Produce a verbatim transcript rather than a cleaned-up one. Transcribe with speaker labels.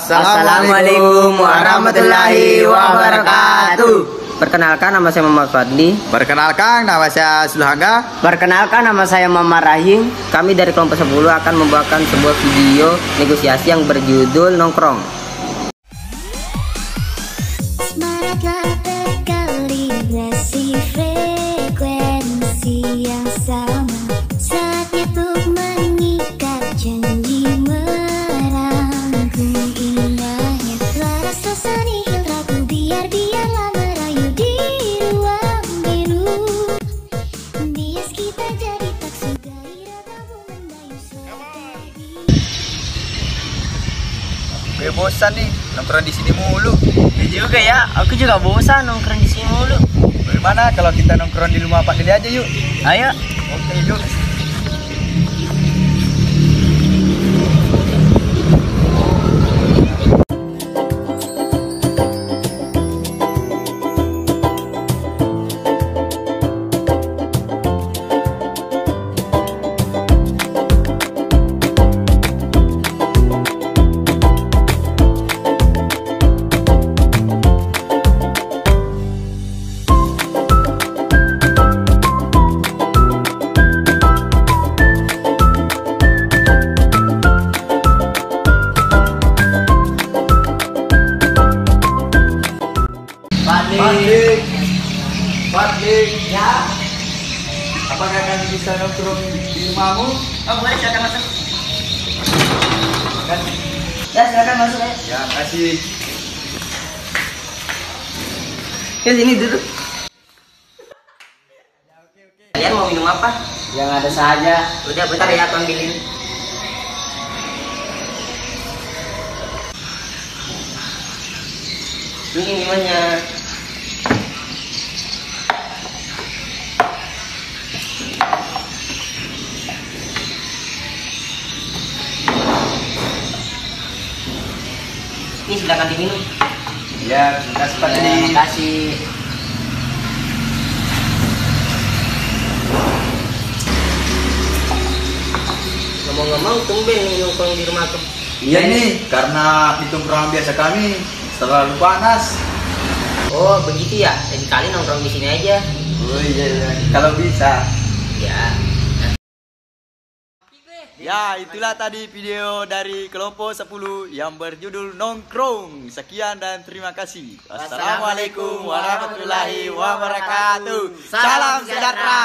Speaker 1: Assalamualaikum warahmatullahi wabarakatuh.
Speaker 2: Perkenalkan, nama saya Muhammad Fadli.
Speaker 3: Perkenalkan, nama saya Sulhangga.
Speaker 1: Perkenalkan, nama saya Mama Rahim.
Speaker 2: Kami dari kelompok sepuluh akan membawakan sebuah video negosiasi yang berjudul Nongkrong.
Speaker 4: Semangatlah berkalibrasi frekuensi yang sama. Saatnya untuk mengikat janji, merangkum indahnya laras rasa nihil ragu. Biar biarlah merayu di ruang biru. Bias kita jadi tak sugai ratamu mendayu seperti.
Speaker 3: Gue bosan nih nongkrong di sini mulu.
Speaker 1: Ya juga ya, aku juga bosan nongkrong di sini mulu.
Speaker 3: Bagaimana kalau kita nongkrong di rumah Pak Deli aja yuk?
Speaker 1: Ayo.
Speaker 3: Oke yuk. Fadli, Fadli,
Speaker 1: Ya.
Speaker 3: apakah kami bisa nongkrong di rumahmu?
Speaker 1: Oh boleh, silakan masuk.
Speaker 3: Kan?
Speaker 1: Ya silakan masuk ya.
Speaker 3: Ya, kasih.
Speaker 2: Ya sini duduk. Kalian mau minum apa?
Speaker 1: Yang ada saja.
Speaker 2: Udah bentar ya, aku ambilin. Ini minumannya. Ini silakan diminum.
Speaker 3: Ya, terima kasih Pak Deli.
Speaker 1: Terima kasih.
Speaker 2: Ngomong-ngomong, tumben nih nongkrong di rumah aku.
Speaker 3: Iya nih, karena di tongkrongan biasa kami terlalu panas.
Speaker 2: Oh begitu ya, jadi kali nongkrong di sini aja.
Speaker 3: Oh iya, iya. Kalau bisa.
Speaker 2: Ya.
Speaker 3: Ya, itulah tadi video dari kelompok sepuluh yang berjudul Nongkrong. Sekian dan terima kasih. Assalamualaikum warahmatullahi wabarakatuh. Salam sejahtera.